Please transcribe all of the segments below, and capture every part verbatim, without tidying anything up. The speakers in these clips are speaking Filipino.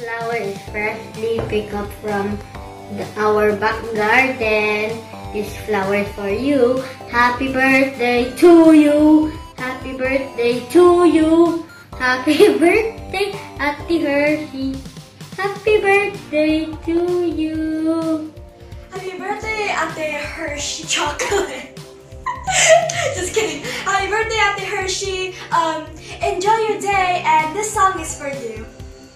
flower is freshly picked up from the, our back garden. This flower is for you. Happy birthday to you. Happy birthday to you. Happy birthday, Ate Hershey. Happy birthday to you. Happy birthday, Ate Hershey chocolate. Just kidding. Happy birthday, Ate Hershey. Um, enjoy your day, and this song is for you.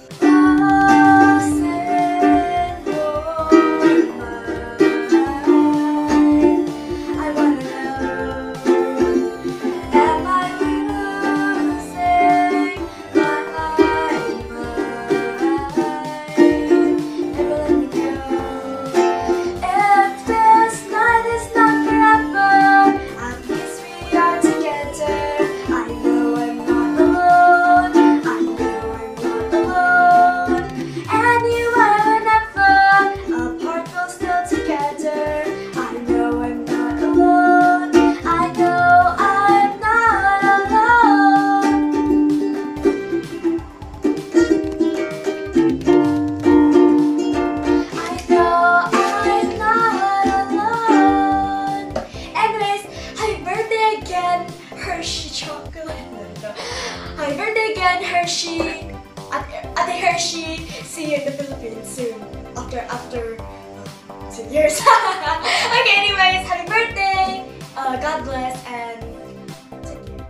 Hershey chocolate. Happy birthday again, Hershey. Ate Hershey. See you in the Philippines soon. After after uh, two years. Okay, anyways, happy birthday. Uh, God bless and take care.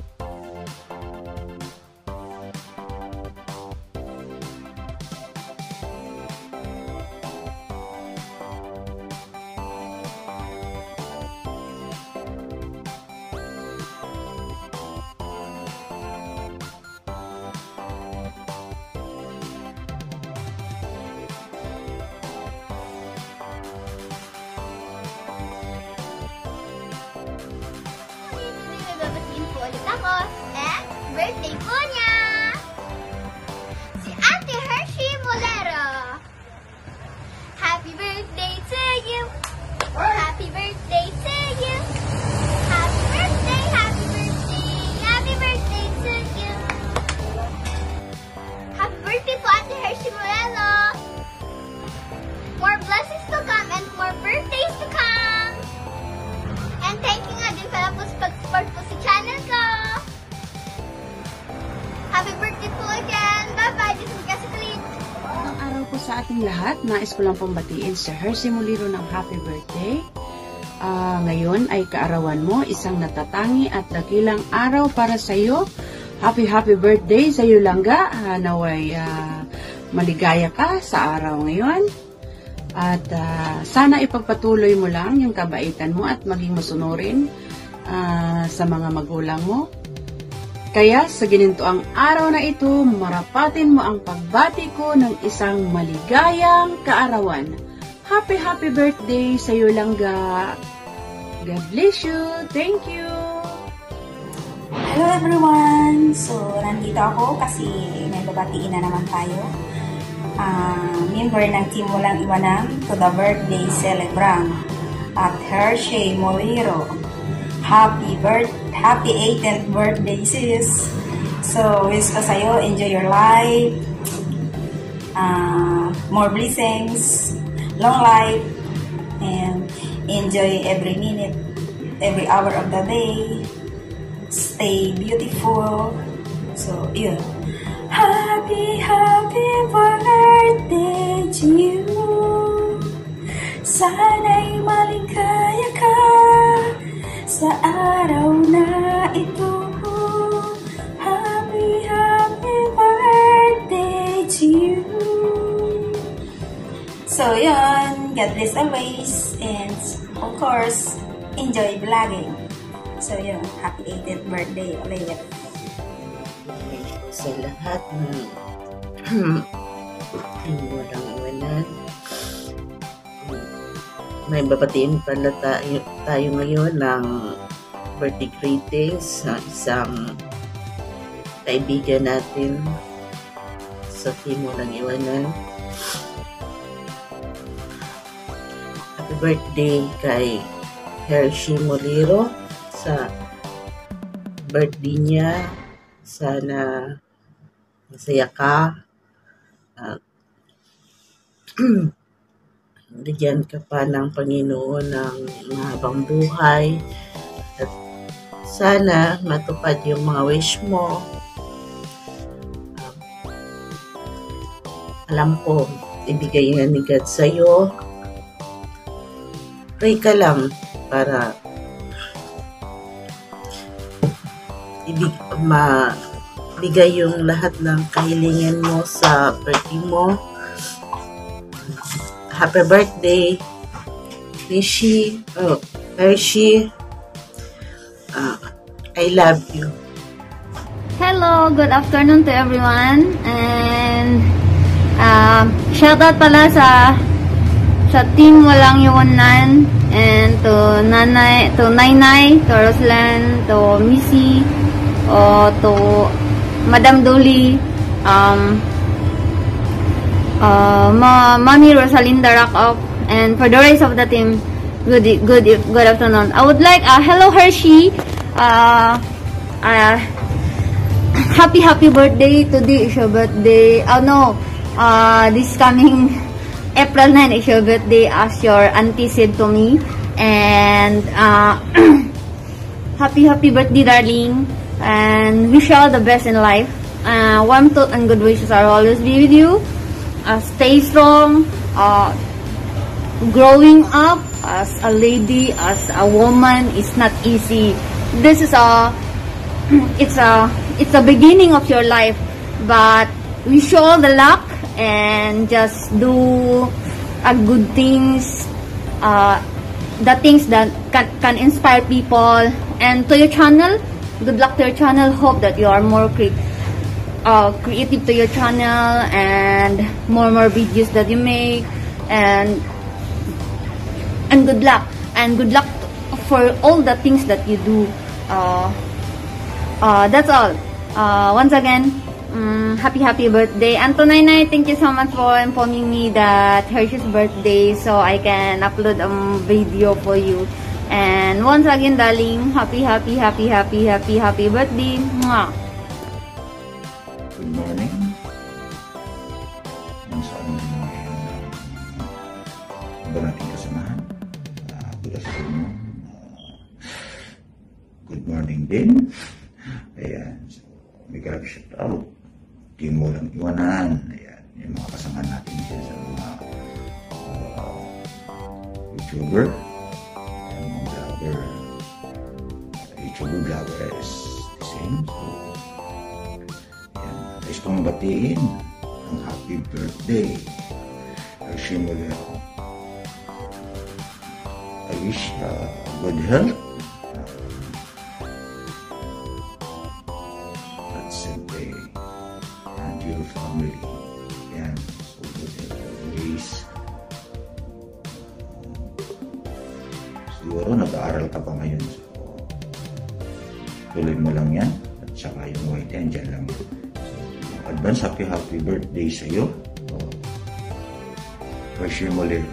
Ako, and birthday po niya! Si Ate Hershey Molero! Happy birthday to you! Happy birthday to you! Happy birthday, happy birthday, happy birthday to you! Happy birthday po, Ate Hershey Molero! More blessings to come and more birthdays to come! And thank you nga din pala po sa pag-support po sa channel ko! Happy birthday po again! Bye-bye! This is Cassie Clean! Magandang araw po sa ating lahat. Nais ko lang pong batiin si Hershey Molero ng happy birthday. Uh, ngayon ay kaarawan mo, isang natatangi at dakilang araw para sa iyo. Happy happy birthday sa iyo langga. Uh, naway uh, maligaya ka sa araw ngayon. At uh, sana ipagpatuloy mo lang yung kabaitan mo at maging masunurin uh, sa mga magulang mo. Kaya sa ginintoang araw na ito, marapatin mo ang pagbati ko ng isang maligayang kaarawan. Happy happy birthday sa iyo langga. God bless you. Thank you. Hello everyone! So, nandito ako kasi may babatiin na naman tayo. Uh, member ng Team Walang Iwanan to the birthday celebrant at Hershey Molero. Happy birth, happy eighteenth birthday sis. So, wish ko sa'yo, enjoy your life, uh, more blessings, long life, and enjoy every minute, every hour of the day. Stay beautiful. So, yun. Happy, happy birthday to you. Sana'y maligaya ka sa araw na ito. Happy, happy birthday to you. So, yun. God bless always. And, of course, enjoy vlogging. So, yun. Happy eighteenth birthday ulit. Sa lahat ng walang iwanan. May babatiin pala tayo, tayo ngayon ng birthday greetings sa isang kaibigan natin sa Team Walang Iwanan. Happy birthday kay Hershey Molero sa birthday niya. Sana masaya ka, uh, bigyan ka pa ng Panginoon ng mahabang buhay at sana matupad yung mga wish mo. Um, alam ko, ibigay nga ni God sa'yo. Pray ka lang para ibig, mabigay yung lahat ng kahilingan mo sa birthday mo. Happy birthday, Rishi, oh, Hershey. Uh, I love you. Hello, good afternoon to everyone. And uh, shout out pala sa sa team Walang Iwanan, and to Nanay, to Nainay, to Roslan, to Missy, o to Madam Dolly, um, uh, Ma Mommy Rosalinda Rockoff, and for the rest of the team, good good good afternoon. I would like uh, hello Hershey, uh, uh, happy happy birthday. Today is your birthday. Oh no, uh, this coming April ninth is your birthday, as your auntie said to me. And uh, happy happy birthday, darling, and wish you all the best in life. Uh, warm thoughts and good wishes are always be with you. Uh, stay strong. Uh, growing up as a lady, as a woman, is not easy. This is a it's a it's a beginning of your life, but wish you all the luck and just do uh, good things, uh, the things that can, can inspire people. And to your channel, good luck to your channel. Hope that you are more cre uh, creative to your channel, and more more videos that you make, and and good luck, and good luck for all the things that you do. Uh, uh, that's all. Uh, once again, um, happy happy birthday. And to Nainay, thank you so much for informing me that Hershey's birthday, so I can upload a video for you. And once again, darling, happy happy happy happy happy happy birthday. Mwah. Good morning. Ang sa amin ngayon ba nating kasamahan? Uh, good afternoon. Uh, good morning din. Ayan. So, may grab shout out. Team Walang Iwanan. Ayan. Yung mga kasamahan natin dyan sa mga uh, YouTuber. And mga vlogger. YouTuber vlogger is the same. So, guys kong batiin ang happy birthday Hershey Molero. I wish uh, good health uh, at siyempre and your family. Yan, so good health always. Uh, siguro nag-aaral ka pa ngayon, so tuloy mo lang yan, at saka yung white yan dyan lang yan. Advance happy happy birthday sa iyo, uh, Hershey Molero.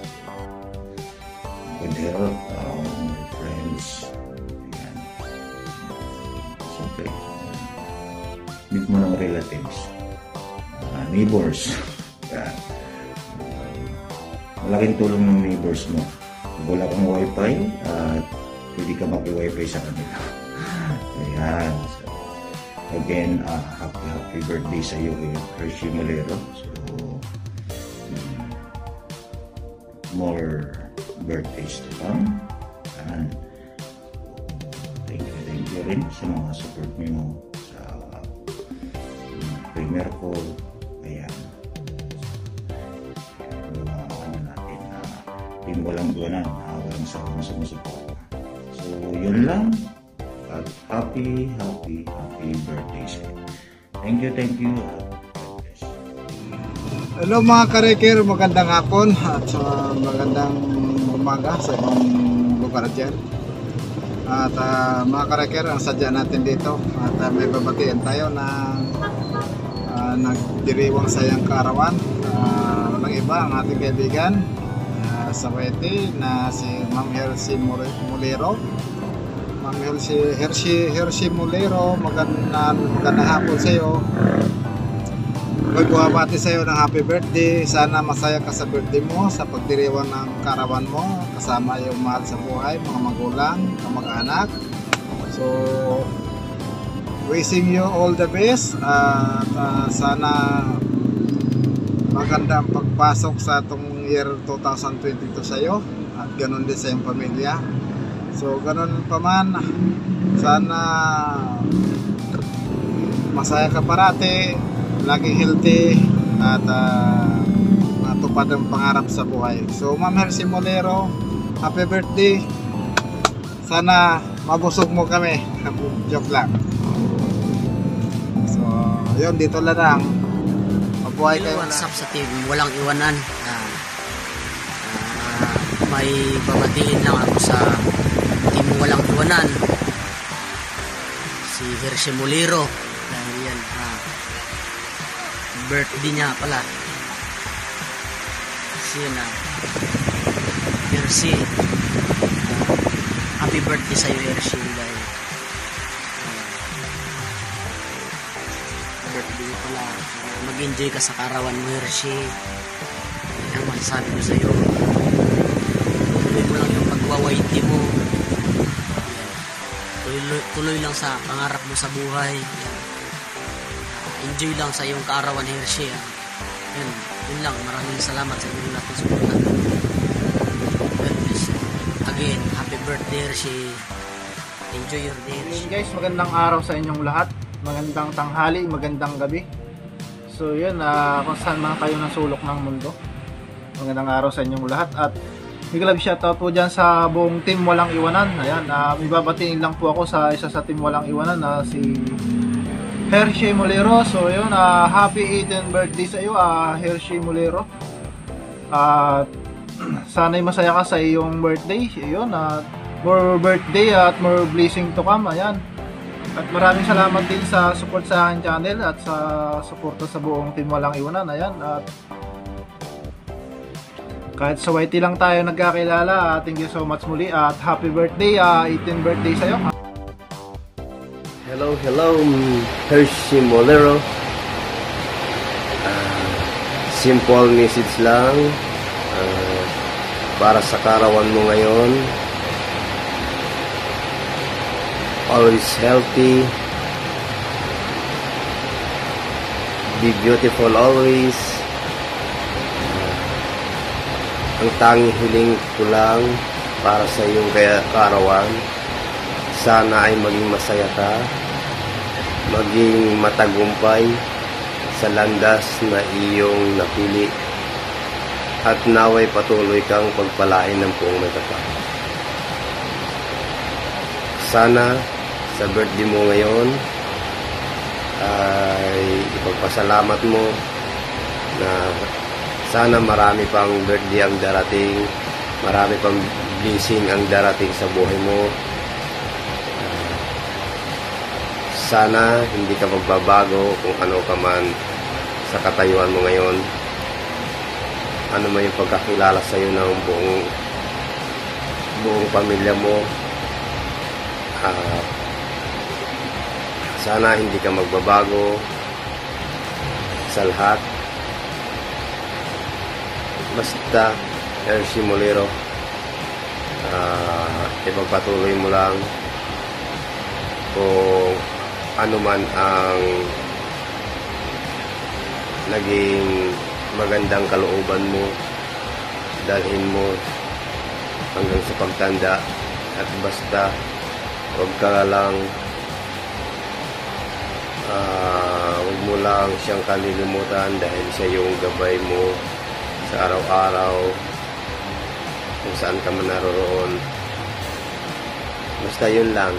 Good health, um, my friends. Ayan. Siyempre, meet mo ng relatives, uh, neighbors. Ayan. Um, malaking tulong ng neighbors mo. Kung wala kang wifi, at uh, pwede ka maki-wifi sa kanila. Ayan. So, again, uh, happy happy birthday sa iyo, Hershey Molero. So, um, more birthdays to come. And thank you, thank you rin sa mga support niyo sa um, premier ko. Ayan. Mga ano natin na uh, team Walang Iwanan, uh, walang sawang sumusuporta. So, yun lang. At happy, happy, happy birthday sa inyo. Thank you, thank you. Hello mga kareker, magandang hapon at uh, magandang umaga sa ibang lugar dyan. At uh, mga kareker, ang sadya natin dito at uh, may babatiin tayo na uh, nagdiriwang sayang kaarawan. Uh, walang iba, ang ating kaibigan uh, sa Wete na si Ma'am Hershey Molero. Ma'am Hershey, Hershey, Hershey Molero, magandang magandang hapon sa iyo. Ako'y buhabati sa iyo ng happy birthday. Sana masaya ka sa birthday mo, sa pagdiriwang ng karawan mo, kasama yung mahal sa buhay, mga magulang, kamag-anak. So, wishing you all the best. At uh, sana maganda ang pagpasok sa itong year two thousand twenty-two sa iyo. At ganun din sa iyong pamilya. So, ganun pa man, sana masaya ka parati, laging healthy, at uh, matupad ang pangarap sa buhay. So, Ma'am Hershey Molero, happy birthday. Sana mabusog mo kami. Joke lang. So, yun, dito lang lang. Mabuhay kayo. What's up sa team? Walang iwanan. Uh, uh, may babatiin lang ako sa team Walang Iwanan. Si Hershey Molero. Dahil yan, uh, birthday niya pala. Kasi yun, uh, Hershey, uh, happy birthday sa iyo, Hershey. Dahil uh, birthday pala, uh, mag-enjoy ka sa karawan mo, Hershey. Yan ang masasabi ko sa iyo. Tuloy mo lang yung pagwawaiti mo. Tuloy, tuloy lang sa pangarap mo sa buhay. Yan. Enjoy lang sa iyong kaarawan, Hershey. Yun, yun lang. Maraming salamat sa inyo lahat ng suporta. Again, happy birthday, Hershey. Enjoy your day, Hershey. Guys, magandang araw sa inyong lahat. Magandang tanghali, magandang gabi. So yun, uh, kung saan man kayo nasulok ng mundo, magandang araw sa inyong lahat. At big love shoutout po dyan sa buong team Walang Iwanan. Ayan, uh, ibabatiin lang po ako sa isa sa team Walang Iwanan na uh, si Hershey Molero. So yun, uh, happy eighteenth birthday sa iyo, uh, Hershey Molero. At uh, sana'y masaya ka sa iyong birthday. Yun, uh, more birthday at more blessing to come. Ayan. At maraming salamat din sa support sa aking channel at sa suporta sa buong team Walang Iwanan. Ayan. At kahit sa Y T lang tayo nagkakilala, uh, thank you so much muli at happy birthday, uh, eighteenth birthday sa iyo. Hello, hello, Hershey Molero. Uh, simple message lang uh, para sa karawan mo ngayon. Always healthy. Be beautiful always. Uh, ang tanging hiling ko lang para sa iyong karawan, sana ay maging masaya ka, maging matagumpay sa landas na iyong napili, at naway patuloy kang pagpalain ng buong may kapal. Sana sa birthday mo ngayon ay ipagpasalamat mo na sana marami pang birthday ang darating, marami pang blessing ang darating sa buhay mo. Sana hindi ka magbabago kung ano ka man sa katayuan mo ngayon. Ano man yung pagkakilala sa iyo ng buong buong pamilya mo. Uh, sana hindi ka magbabago sa lahat. Basta Hershey Molero, uh, ipagpatuloy mo lang kung ano man ang naging magandang kalooban mo, dalhin mo hanggang sa pagtanda. At basta huwag ka lang uh, huwag mo lang siyang kalilimutan dahil siya yung gabay mo sa araw-araw kung saan ka man naroroon. Basta yun lang.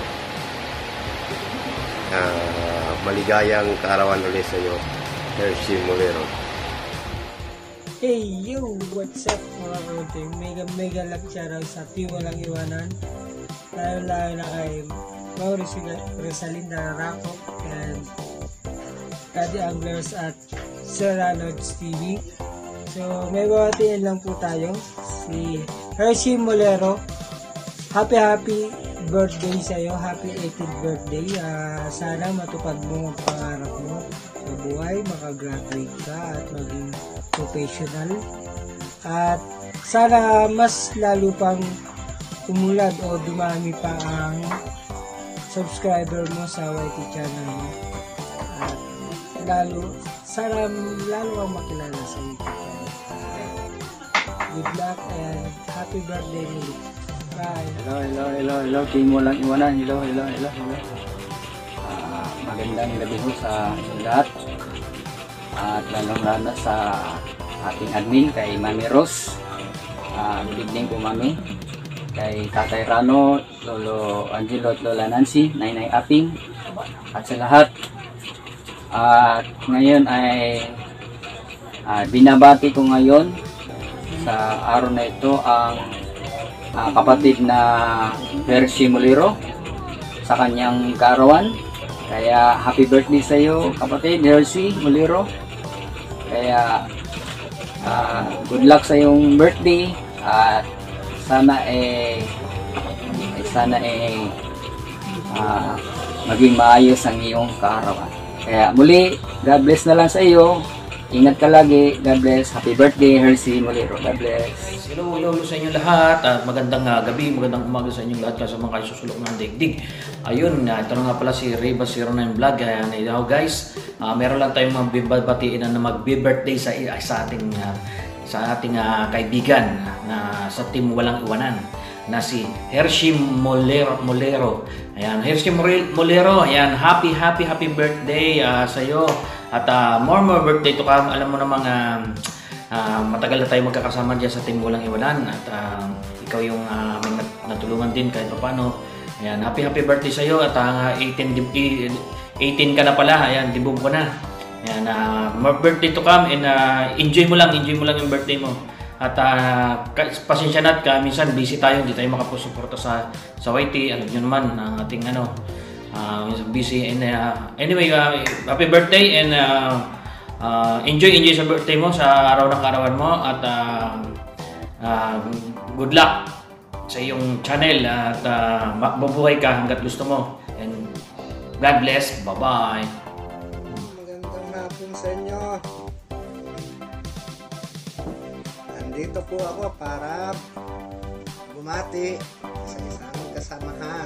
Uh, maligayang kaarawan ulit sa iyo, Hershey Molero. Hey yo! What's up mga kaunting? Mega mega love shoutout sa team Walang Iwanan. Lalo-lalo na kay Mauricio Rosalinda Rako and Daddy Anglers at Sir Ranods T V. So may bawatiin lang po tayo si Hershey Molero. Happy happy birthday sa iyo, happy eighteenth birthday. Uh, sana matupad mo ang pangarap mo. sa buhay, makagraduate ka at maging professional. At sana mas lalo pang umulad o dumami pa ang subscriber mo sa Y T channel mo. At lalo, sana lalo ang makilala sa YouTube channel. Good luck and happy birthday muli. Bye! Hello, hello, hello, hello. Team Walang Iwanan. Hello, hello, hello, hello. Uh, magandang gabi ho sa lahat. At lalong-lalo sa ating admin, kay Mami Rose. Uh, good evening po, Mami. Kay Tatay Rano, Lolo Angelo at Lola Nancy, Nainay Aping, at sa lahat. At uh, ngayon ay uh, binabati ko ngayon sa araw na ito ang uh, kapatid na Hershey Muliro sa kanyang kaarawan. Kaya happy birthday sa iyo, kapatid Hershey Muliro. Kaya uh, good luck sa iyong birthday at sana eh, eh sana eh uh, maging maayos ang iyong kaarawan. Kaya muli, God bless na lang sa iyo. Ingat ka lagi. God bless. Happy birthday, Hershey Muliro. God bless. Hello, hello, hello sa inyo lahat. At magandang uh, gabi, magandang umaga sa inyong lahat kasama kayo susulok ng daigdig. Ayun, uh, ito na nga pala si Reba zero nine Vlog. Ayan, uh, guys, uh, meron lang tayong magbabatiin na mag-birthday sa, sa ating, uh, sa ating uh, kaibigan na sa Team Walang Iwanan na si Hershey Muliro. Muliro. Ayan, Hershey Muliro. Ayan, happy, happy, happy birthday uh, sa iyo. At uh, more more birthday to come. Alam mo namang uh, uh, matagal na tayo magkakasama dyan sa Team Walang Iwanan. At uh, ikaw yung uh, may natulungan din kahit paano. Ayan, happy happy birthday sa iyo. At uh, eighteen, eighteen ka na pala. Ayan, dibog ko na. Ayan, uh, more birthday to come. And uh, enjoy mo lang, enjoy mo lang yung birthday mo. At uh, pasensya na at uh, minsan busy tayo. Hindi tayo makapusuporta sa, sa Y T. Alam nyo naman ang ating ano. Uh, busy and uh, anyway uh, happy birthday and uh, uh, enjoy enjoy sa birthday mo sa araw ng karawan mo at uh, uh, good luck sa iyong channel at uh, mabubuhay ka hanggat gusto mo and God bless. Bye bye. Magandang hapon sa inyo. Nandito po ako para bumati sa isang kasamahan.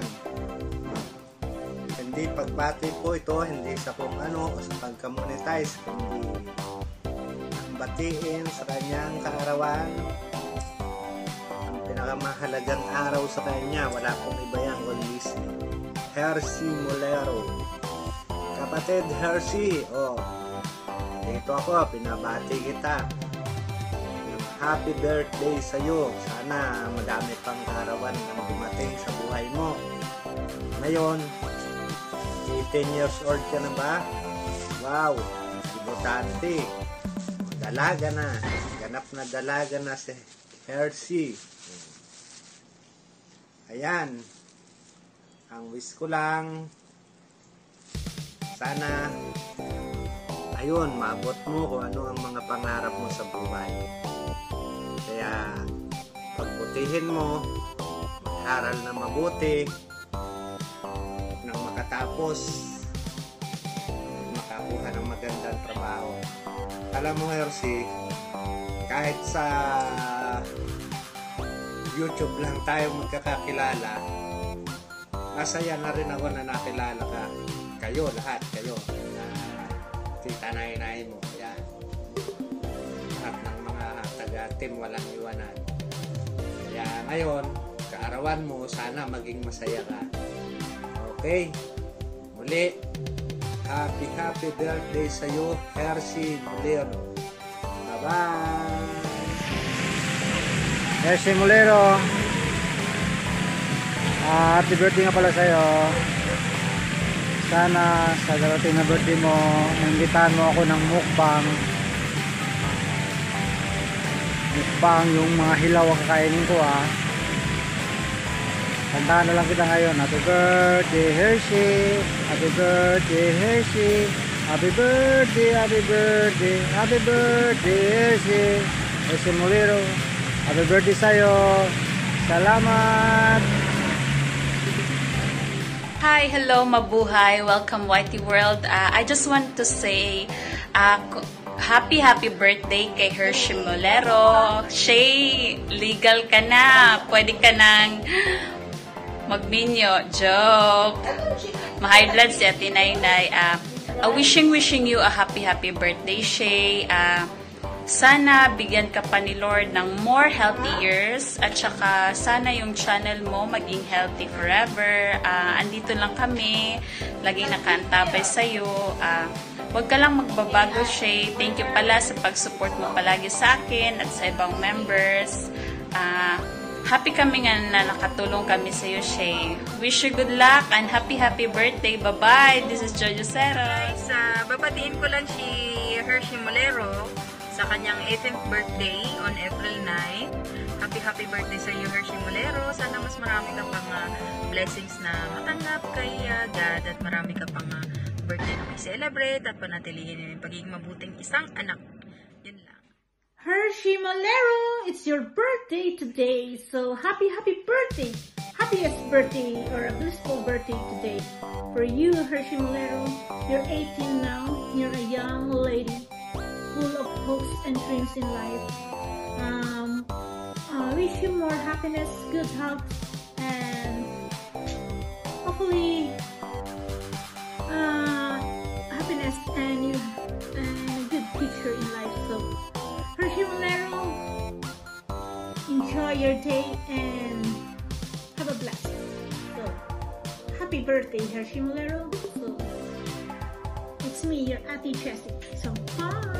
Hindi pagbati po ito, hindi sa kung ano o sa pagka-monetize, kundi ang batiin sa kanyang kaarawan. Ang pinakamahalagang araw sa kanya, wala pong iba yan kundi si Hershey Muliro. Kapatid Hershey, oh, dito ako, pinabati kita. Happy birthday sa iyo. Sana madami pang kaarawan ang dumating sa buhay mo. Ngayon, eighteen years old ka na ba? Wow, ibutante. Dalaga na. Ganap na dalaga na si Hershey. Ayan. Ang wish ko lang, sana, ayun, maabot mo kung ano ang mga pangarap mo sa buhay. Kaya, pagbutihin mo, mag-aral na mabuti, nang makatapos makakuha ng magandang trabaho. Alam mo, Hershey, kahit sa YouTube lang tayo magkakakilala, masaya na rin ako na nakilala ka. Kayo, lahat, kayo. Uh, tita Nainay mo. Yan. Lahat ng mga taga-Team Walang Iwanan. Kaya ngayon, kaarawan mo, sana maging masaya ka. Okay, muli, happy happy birthday sa iyo, Hershey Muliro. Bye-bye! Hershey Muliro, uh, happy birthday nga pala sa iyo. Sana sa darating na birthday mo, imbitahan mo ako ng mukbang. Mukbang, yung mga hilaw ang kakainin ko ah. Kantahan na lang kita ngayon. Happy birthday Hershey, happy birthday Hershey, happy birthday, happy birthday, happy birthday Hershey, Hershey Muliro, happy birthday sa'yo. Salamat. Hi, hello, mabuhay. Welcome, Whitey World. Uh, I just want to say uh, happy, happy birthday kay Hershey Molero. Shay, legal ka na. Pwede ka nang magminyo. Joke. Ma-high blood si Ate Nainay. Uh, uh, wishing, wishing you a happy, happy birthday, Shay. Uh, Sana bigyan ka pa ni Lord ng more healthy years at saka sana yung channel mo maging healthy forever. Uh, andito lang kami, laging nakaantabay sa'yo. Uh, huwag ka lang magbabago, Shay. Thank you pala sa pag-support mo palagi sa akin at sa ibang members. Uh, happy kami nga na nakatulong kami sa'yo, Shay. Wish you good luck and happy happy birthday. Bye-bye. This is Jojo Seros. Uh, babatiin ko lang si Hershey Molero sa kanyang eighteenth birthday on April ninth. Happy, happy birthday sa iyo, Hershey Molero. Sana mas marami ka pang uh, blessings na matanggap kay uh, God at marami ka pang uh, birthday na may celebrate at panatilihin yung pagiging mabuting isang anak. Yun lang. Hershey Molero, it's your birthday today. So happy, happy birthday. Happiest birthday or a blissful birthday today. For you, Hershey Molero, you're eighteen now. You're a young lady, full of hopes and dreams in life. Um, I wish you more happiness, good health, and hopefully uh, happiness and you and a good future in life. So, Hershey Molero, enjoy your day and have a blessing. So, happy birthday, Hershey Molero. So, it's me, your Ate Jessie. So, bye!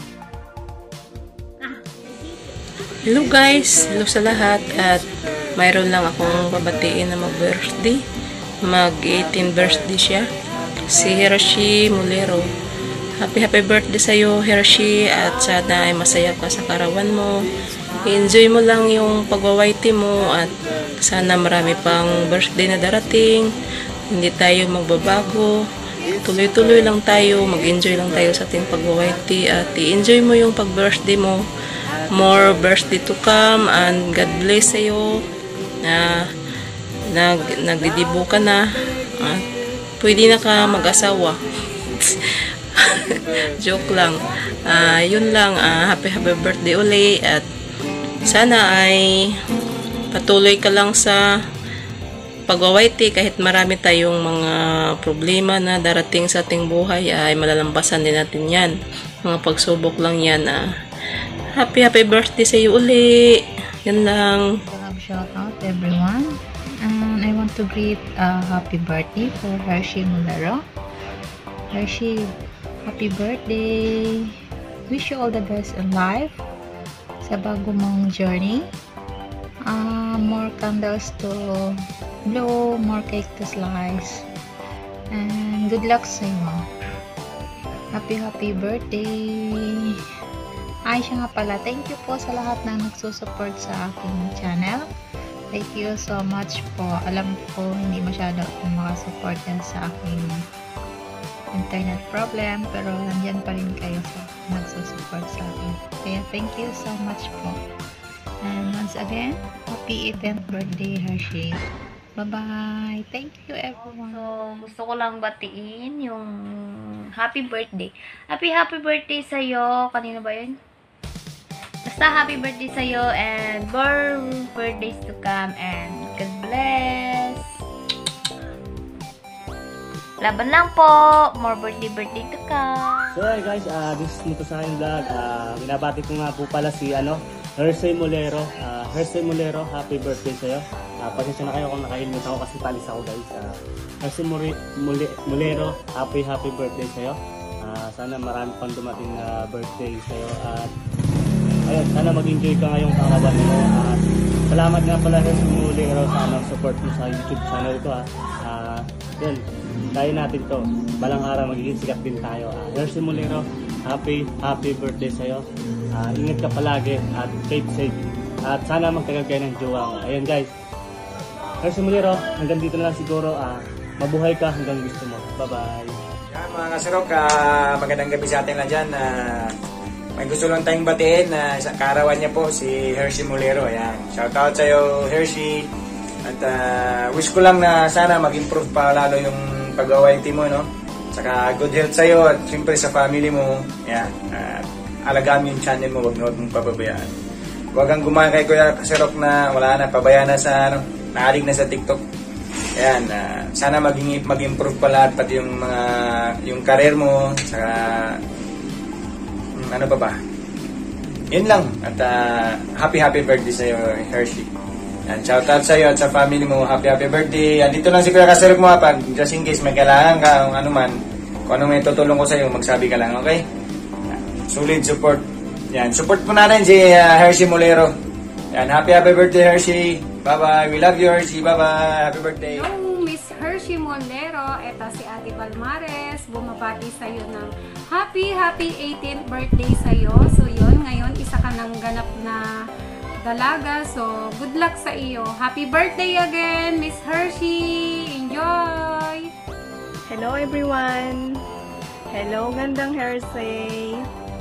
Hello guys! Hello sa lahat at mayroon lang akong babatiin na mag-birthday. Mag-eighteen birthday siya. Si Hershey Molero. Happy happy birthday sa'yo, Hershey, at sana ay masaya ka sa karawan mo. I-enjoy mo lang yung pag-whitey mo at sana marami pang birthday na darating. Hindi tayo magbabago. Tuloy-tuloy lang tayo, mag-enjoy lang tayo sa ating pag-whitey at i-enjoy mo yung pag-birthday mo. More birthday to come and God bless sa'yo na nag, nagdidibo ka na at pwede na ka mag-asawa. Joke lang. Uh, yun lang, uh, happy happy birthday uli at sana ay patuloy ka lang sa pag-whitey kahit marami tayong mga problema na darating sa ating buhay ay malalampasan din natin yan. Mga pagsubok lang yan. Uh, happy happy birthday sa iyo uli. Yan lang. Shout out everyone. And I want to greet a uh, happy birthday for Hershey Molero. Hershey, happy birthday. Wish you all the best in life sa bago mong journey. Uh, more candles to blow, more cake to slice, and good luck sa iyo. Happy happy birthday. Ay, siya nga pala, thank you po sa lahat na nagsusupport sa aking channel. Thank you so much po. Alam ko hindi masyado akong makasupport yan sa aking internet problem, pero nandyan pa rin kayo sa nagsusupport sa akin. Kaya thank you so much po. And once again, happy eighteenth birthday, Hershey. Bye-bye. Thank you, everyone. So, gusto ko lang batiin yung happy birthday. Happy, happy birthday sa'yo. Kanino ba yun? Basta happy birthday sa'yo and more birthdays to come and God bless. Laban lang po. More birthday, birthday to come. So, hey guys, uh, this is Muto sa aking vlog. Uh, binabati ko nga po pala si, ano, Hershey Molero. Uh, Hershey Molero, happy birthday sa'yo. Uh, pasensya na kayo kung naka-helmet ako kasi palis ako guys. Uh, Hershey Molero, happy happy birthday sa'yo. Uh, sana marami pang dumating na uh, birthday sa'yo. At uh, ayun, sana mag-enjoy ka ngayong karawan mo. Uh, salamat nga pala Hershey Molero sa anong support mo sa YouTube channel ko. Uh. Uh, yun, tayo natin to. Balang araw magiging sikat din tayo. Uh, Hershey Molero, happy happy birthday sa'yo. Uh, ingat ka palagi at keep safe. At sana magtagal kayo ng jowa. Ayan guys. Hershey Molero, hanggang dito na lang siguro. Uh, mabuhay ka hanggang gusto mo. Bye-bye. Yan mga kasarok, uh, magandang gabi sa atin lang dyan. Uh, may gusto lang tayong batiin na uh, isang karawan niya po, si Hershey Molero. Ayan. Shoutout sa'yo, Hershey. At uh, wish ko lang na sana mag-improve pa lalo yung pag-O Y T mo, no? Saka good health sa'yo at siyempre sa family mo. Yan. Uh, alagaan mo yung channel mo, wag na wag mong pababayaan. Huwag kang gumaya kay Kuya Kasirok na wala na, pabayaan na sa, ano, naalig na sa TikTok. Ayan, uh, sana maging, mag-improve pa lahat, pati yung mga, yung career mo, saka, um, ano pa ba? Yun lang. At uh, happy happy birthday sa'yo, Hershey. Yan, shout out sa'yo at sa family mo. Happy happy birthday. Andito lang si Kuya Kasirok mo, pag just in case may kailangan ka, kung ano man, kung ano may tutulong ko sa'yo, magsabi ka lang, okay? Yan, solid support. Yan, support po natin si uh, Hershey Molero. Yan, happy happy birthday, Hershey. Bye-bye. We love you, Hershey. Bye-bye. Happy birthday. Hello, Miss Hershey Molero. Ito si Ate Palmares. Bumabati sa'yo ng happy, happy eighteenth birthday sa'yo. So, yun. Ngayon, isa ka ng ganap na dalaga. So, good luck sa iyo. Happy birthday again, Miss Hershey. Enjoy! Hello, everyone. Hello, gandang Hershey.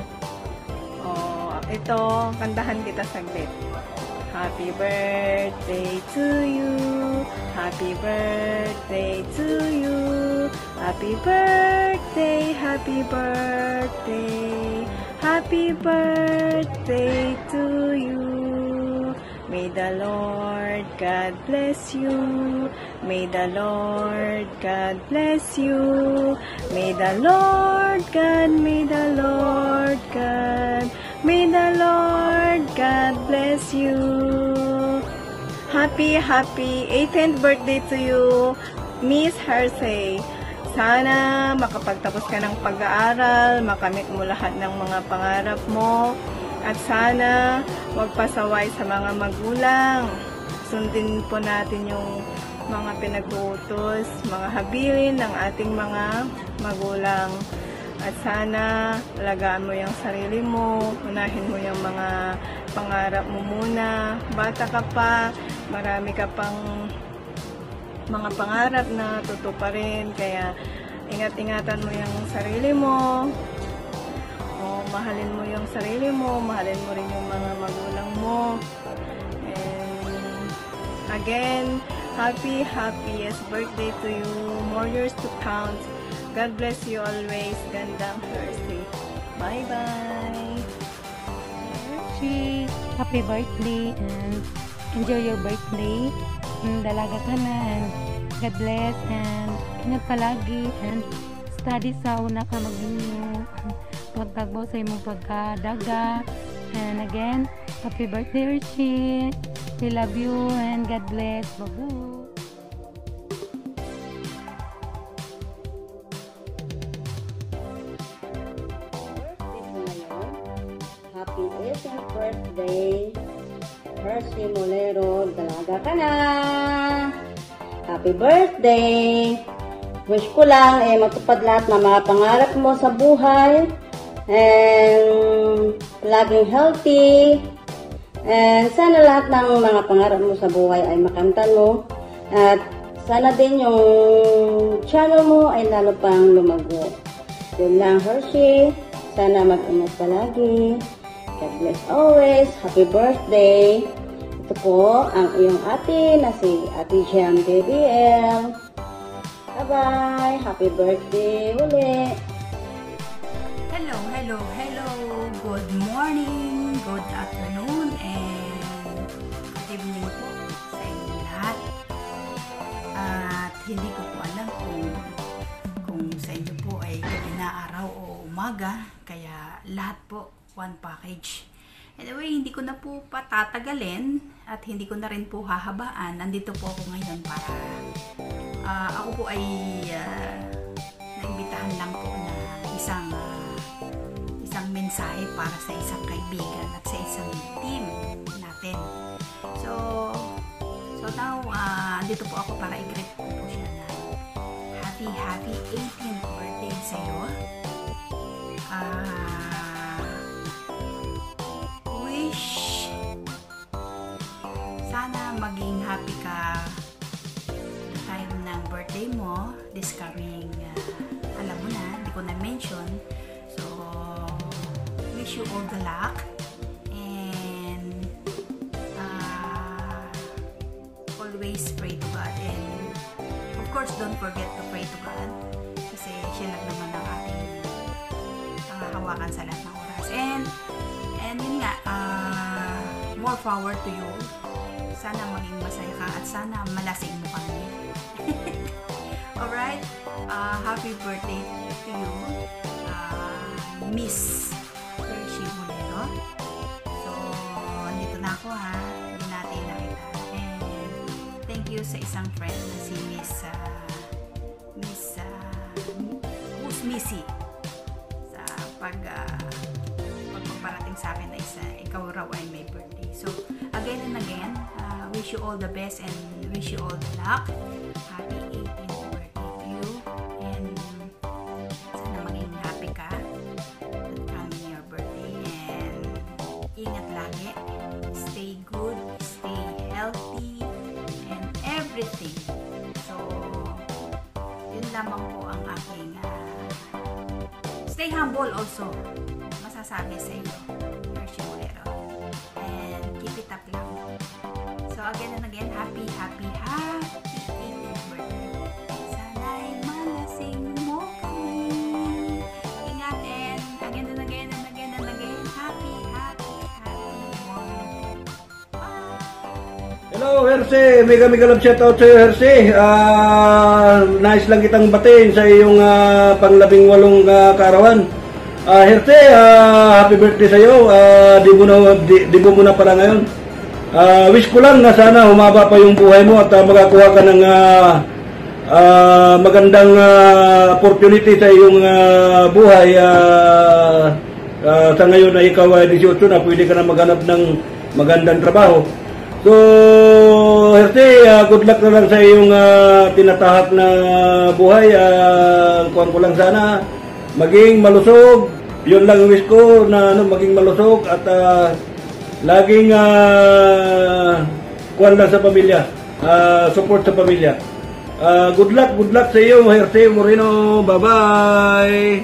Oh, ito, kantahan kita saglit. Happy birthday to you. Happy birthday to you. Happy birthday, happy birthday. Happy birthday to you. May the Lord God bless you. May the Lord God bless you. May the Lord God, may the Lord God, may the Lord God bless you. Happy, happy eighteenth birthday to you, Miss Hershey. Sana makapagtapos ka ng pag-aaral, makamit mo lahat ng mga pangarap mo, at sana huwag pasaway sa mga magulang. Sundin po natin yung mga pinag-uutos, mga habilin ng ating mga magulang. At sana alagaan mo yung sarili mo, unahin mo yung mga pangarap mo muna. Bata ka pa, marami ka pang mga pangarap na tutuparin, kaya ingat-ingatan mo yung sarili mo. O, mahalin mo yung sarili mo, mahalin mo rin yung mga magulang mo. And again, happy, happiest birthday to you. More years to count. God bless you always. Gandang Hershey. Bye-bye. Hershey, happy birthday and enjoy your birthday. Dalaga ka na and God bless and ingat palagi and study sa una ka mag-inyo. Pagtagbo sa imong pagkadaga. And again, happy birthday, Hershey. We love you and God bless. Babu. Happy eighteenth birthday, Hershey Molero. Dalaga ka na. Happy birthday. Wish ko lang eh matupad lahat ng mga pangarap mo sa buhay. And laging healthy. And sana lahat ng mga pangarap mo sa buhay ay makamtan mo. At sana din yung channel mo ay lalo pang lumago. Yun lang, Hershey. Sana mag-ingat palagi. God bless always. Happy birthday. Ito po ang iyong ate na si Ate Jam B B L. Bye-bye. Happy birthday uli. Hello, hello, hello. Good morning, good afternoon, and good evening po sa inyo lahat. At hindi ko po alam kung, kung sa inyo po ay gabi na, araw o umaga. Kaya lahat po one package. Anyway, hindi ko na po patatagalin at hindi ko na rin po hahabaan. Nandito po ako ngayon para uh, ako po ay uh, naimbitahan lang po na isang uh, isang mensahe para sa isang kaibigan at sa isang team natin. So, so now, uh, andito po ako para i-greet po, po siya na happy, happy eighteenth birthday sa iyo. Ah... Uh, Sana maging happy ka the time ng birthday mo. This coming, uh, alam mo na, hindi ko na-mention. So, wish you all the luck. And, uh, all always pray to God. And of course, don't forget to pray to God. Kasi siya lang naman ang ating hawakan sa lahat ng oras. And, and yun nga, uh, more power to you. Sana maging masaya ka at sana malasing mo kami. Alright? Uh, happy birthday to you, uh, Miss Hershey Mulero. So, andito na ako ha. Hindi natin nakita. And thank you sa isang friend na si Miss uh, Miss uh, Miss Missy sa pag uh, pagpaparating sa akin ay sa ikaw raw ay may birthday. So, again and again, uh, wish you all the best and wish you all the luck. Happy eighteenth birthday to you. And sana maging happy ka at coming your birthday. And ingat lagi. Stay good, stay healthy, and everything. So, yun lamang po ang aking uh, stay humble also. Masasabi sa iyo, Hershey Mulero. And keep it up lang. So, again and again, happy, happy, happy eighteenth birthday. Sana'y malasing mo kami. Ingat and again and again and again and again, happy, happy, happy morning. Hello, Hershey! Mega mega love shoutout sa iyo, Hershey. Uh, nice lang kitang batiin sa iyong uh, panglabing walong uh, kaarawan. Uh, Hershey, uh, happy birthday sa iyo. Uh, di mo na, di, di mo na pala ngayon. Uh, wish ko lang na sana humaba pa yung buhay mo at uh, magakuha ka ng uh, uh, magandang uh, opportunity sa iyong uh, buhay. Uh, uh, sa ngayon na ikaw ay eighteen na, pwede ka na maghanap ng magandang trabaho. So, Hershey, uh, good luck na lang sa iyong uh, tinatahak na buhay. Uh, kuhan ko lang sana maging malusog. Yun lang wish ko, na ano, maging malusog at uh, laging uh, kuhan lang sa pamilya, uh, support sa pamilya. Uh, good luck, good luck sa iyo, Hershey Moreno. Bye-bye!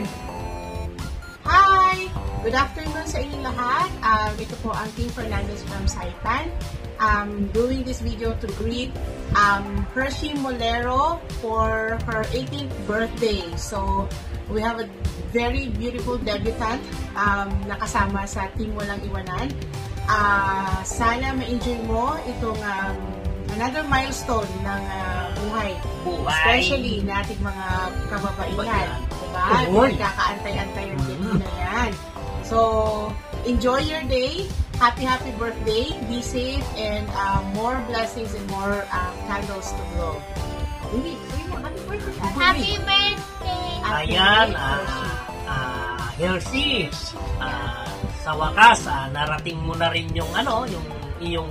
Hi! Good afternoon sa inyong lahat. Um, ito po ang Team Fernandez from Saipan. Um, doing this video to greet um, Hershey Mulero for her eighteenth birthday. So, we have a very beautiful debutant um, nakasama sa Team Walang Iwanan. Uh, sana ma-enjoy mo itong um, another milestone ng uh, buhay. buhay. Especially nating mga kababaihan. Diba? Nagkakaantay-antay ang dito na yan. So, enjoy your day. Happy, happy birthday. Be safe and uh, more blessings and more uh, candles to blow. Happy birthday! Happy birthday! Ayan, uh, uh, Hershey, uh, sa wakas, uh, narating mo na rin yung ano, yung iyong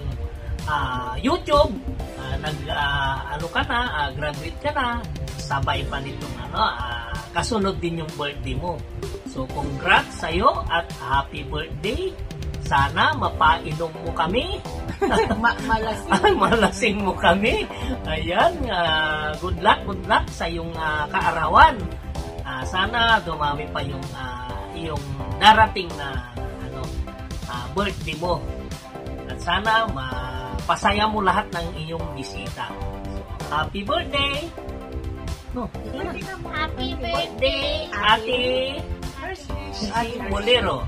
uh, YouTube, uh, nag uh, ano ka na, uh, graduate ka na, sabay pa nitong ano, uh, kasunod din yung birthday mo. So congrats sa iyo at happy birthday. Sana mapainom mo kami. Ma malasing. Malasing mo kami. Ayan, uh, good luck, good luck sa iyong uh, kaarawan. Uh, sana dumami pa yung uh, iyong darating na ano uh, birthday mo. At sana mapasaya mo lahat ng iyong bisita. So, happy birthday! No, happy birthday, Ate Ate Mulero.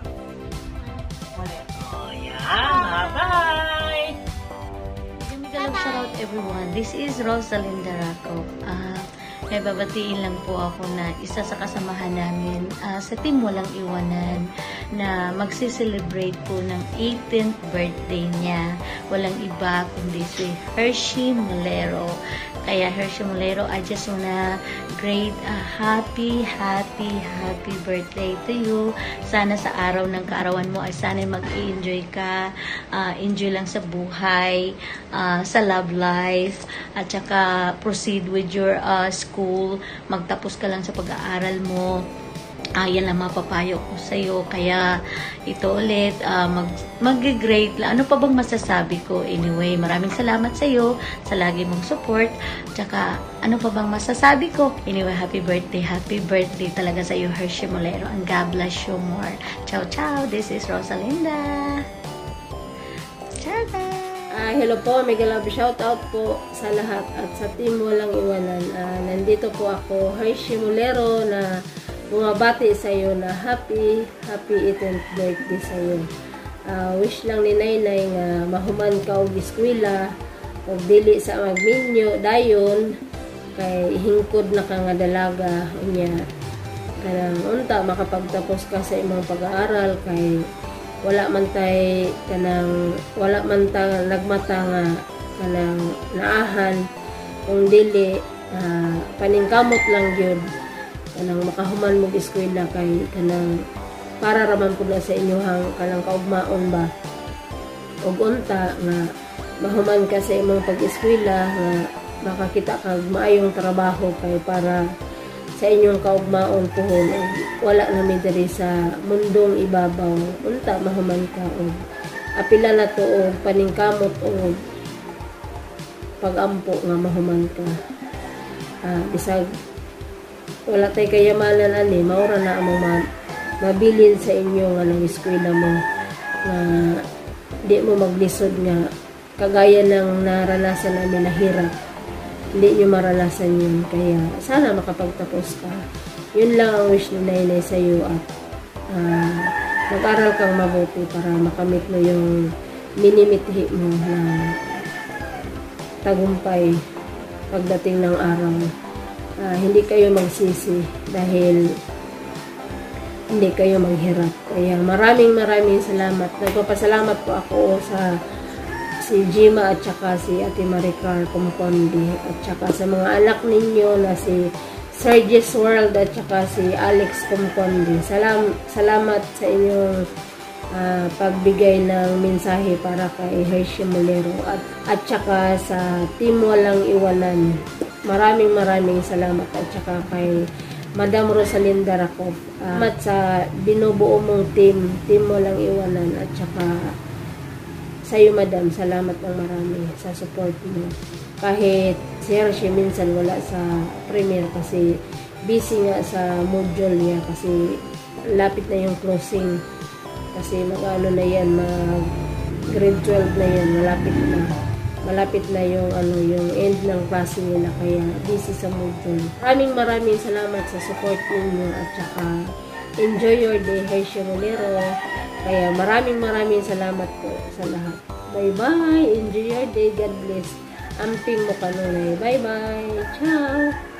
Oh, yeah. Bye! Hello, shout out everyone. This is Rosalinda Raco. Uh, may babatiin lang po ako na isa sa kasamahan namin uh, sa Team Walang Iwanan na magsi-celebrate po ng eighteenth birthday niya. Walang iba kundi si Hershey Mulero. Kaya Hershey Mulero, I just wanna great a uh, happy, happy, happy birthday to you. Sana sa araw ng kaarawan mo ay sana mag-enjoy ka. Uh, enjoy lang sa buhay, uh, sa love life, at saka proceed with your uh, school. Magtapos ka lang sa pag-aaral mo. Ah, yan lang mapapayo ko sa iyo. Kaya ito ulit, uh, mag, mag-great lang. Ano pa bang masasabi ko? Anyway, maraming salamat sa iyo sa lagi mong support. Tsaka, ano pa bang masasabi ko? Anyway, happy birthday, happy birthday talaga sa iyo, Hershey Mulero. And God bless you more. Ciao, ciao. This is Rosalinda. Ciao, ciao. Uh, hello po, mega love shout out po sa lahat at sa team Walang Iwanan. Uh, nandito po ako, Hershey Mulero, na bumabati sa iyo na happy, happy eighteenth birthday sa iyo. Uh, wish lang ni Nainay nga mahuman ka og eskwela o dili sa magminyo dayon kay hingkod na ka nga dalaga unya kanang unta makapagtapos ka sa imong pag-aaral kay wala man tay kanang wala man ta nagmata nga kanang naahan kung dili uh, paningkamot lang gyud kanang makahuman mo eskwela kay kanang para raman pud na sa inyohang kanang kaugmaon ba ug unta nga mahuman ka sa imong pag-eskwela nga makakita kag maayong trabaho kay para sa inyong kaugmaon pohon wala na mi diri sa mundong ibabaw unta mahuman ka og apila na to og paningkamot og pagampo nga mahuman ka ah, bisag wala tay kayamanan ani maura na among ma mabilin sa inyo nga nang eskwela mo nga di mo maglisod nga kagaya ng naranasan namin na hirap hindi nyo maranasan yun. Kaya, sana makapagtapos ka. Yun lang ang wish ni Nainay sa'yo at uh, mag-aral kang mabuti para makamit mo yung minimithi mo na tagumpay pagdating ng araw. Uh, hindi kayo magsisi dahil hindi kayo maghirap. Kaya, maraming maraming salamat. Nagpapasalamat po ako sa si Jima at saka si Ate Maricar Compondi at saka sa mga anak ninyo na si Sergis World at saka si Alex Compondi. Salam, salamat sa inyong uh, pagbigay ng mensahe para kay Hershey Mulero at, at saka sa Team Walang Iwanan. Maraming maraming salamat at saka kay Madam Rosalinda Racop. Uh, salamat sa binubuo mong team, Team Walang Iwanan at saka sa iyo, madam, salamat ng marami sa support mo. Kahit si Hershey minsan wala sa premiere kasi busy nga sa module niya kasi lapit na yung closing. Kasi mag-ano na yan, mag grade twelve na yan, malapit na. Malapit na yung, ano, yung end ng klase nila kaya busy sa module. Maraming maraming salamat sa support ninyo at saka enjoy your day, Hershey Mulero. Kaya maraming maraming salamat po sa lahat. Bye-bye. Enjoy your day. God bless. Amping mo kanunay. Bye-bye. Ciao.